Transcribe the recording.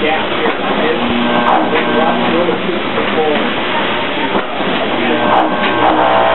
gap here in this. Then watch the other pieces of forward.